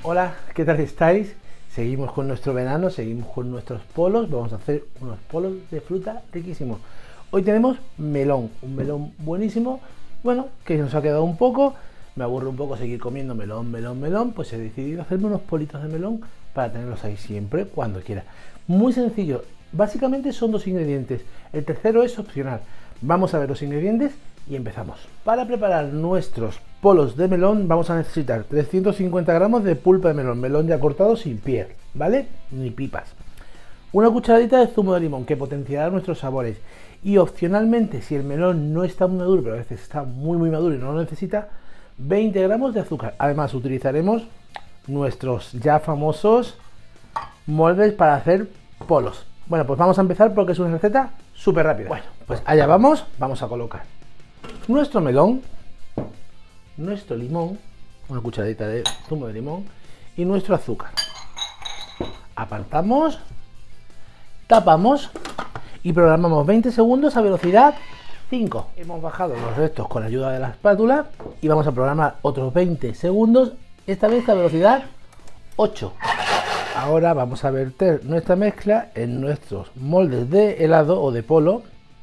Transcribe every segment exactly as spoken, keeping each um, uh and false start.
Hola, ¿qué tal estáis? Seguimos con nuestro verano, seguimos con nuestros polos. Vamos a hacer unos polos de fruta riquísimos. Hoy tenemos melón, un melón buenísimo. Bueno, que nos ha quedado un poco. Me aburre un poco seguir comiendo melón, melón, melón. Pues he decidido hacerme unos politos de melón para tenerlos ahí siempre, cuando quiera. Muy sencillo. Básicamente son dos ingredientes. El tercero es opcional. Vamos a ver los ingredientes y empezamos. Para preparar nuestros polos de melón vamos a necesitar trescientos cincuenta gramos de pulpa de melón, melón ya cortado sin piel, ¿vale? Ni pipas. Una cucharadita de zumo de limón que potenciará nuestros sabores. Y opcionalmente, si el melón no está muy maduro, pero a veces está muy muy maduro y no lo necesita, veinte gramos de azúcar. Además utilizaremos nuestros ya famosos moldes para hacer polos. Bueno, pues vamos a empezar porque es una receta súper rápida. Bueno, pues allá vamos, vamos a colocar nuestro melón, nuestro limón, una cucharadita de zumo de limón y nuestro azúcar. Apartamos, tapamos y programamos veinte segundos a velocidad cinco. Hemos bajado los restos con la ayuda de la espátula y vamos a programar otros veinte segundos, esta vez a velocidad ocho. Ahora vamos a verter nuestra mezcla en nuestros moldes de helado o de polo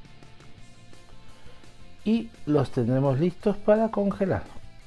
y los tendremos listos para congelar.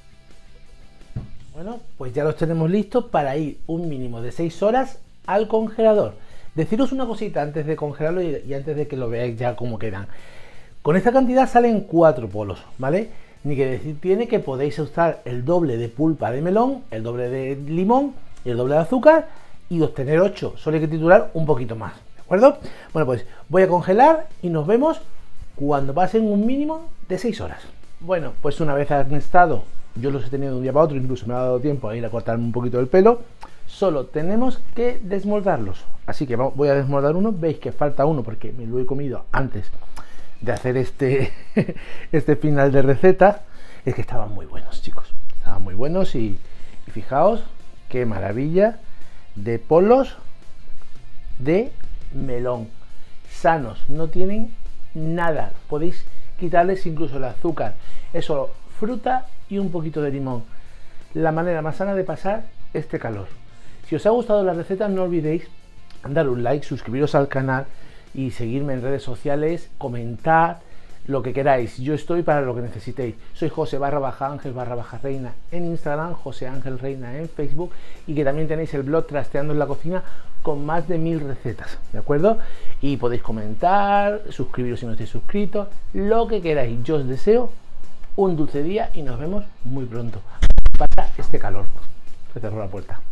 Bueno, pues ya los tenemos listos para ir un mínimo de seis horas al congelador. Deciros una cosita antes de congelarlo y, y antes de que lo veáis ya cómo quedan. Con esta cantidad salen cuatro polos, ¿vale? Ni que decir tiene que podéis usar el doble de pulpa de melón, el doble de limón y el doble de azúcar y obtener ocho. Solo hay que triturar un poquito más, ¿de acuerdo? Bueno, pues voy a congelar y nos vemos cuando pasen un mínimo de seis horas. Bueno, pues una vez han estado, yo los he tenido de un día para otro, incluso me ha dado tiempo a ir a cortarme un poquito el pelo. Solo tenemos que desmoldarlos. Así que voy a desmoldar uno. Veis que falta uno porque me lo he comido antes de hacer este, este final de receta. Es que estaban muy buenos, chicos. Estaban muy buenos y, y fijaos qué maravilla de polos de melón. Sanos, no tienen nada. Podéis quitarles incluso el azúcar. Es solo fruta y un poquito de limón. La manera más sana de pasar este calor. Si os ha gustado la receta, no olvidéis dar un like, suscribiros al canal y seguirme en redes sociales, comentar lo que queráis. Yo estoy para lo que necesitéis. Soy José barra baja Ángel barra baja Reina en Instagram, José Ángel Reina en Facebook y que también tenéis el blog Trasteando en la Cocina con más de mil recetas, ¿de acuerdo? Y podéis comentar, suscribiros si no estáis suscritos, lo que queráis. Yo os deseo un dulce día y nos vemos muy pronto para este calor. Se cerró la puerta.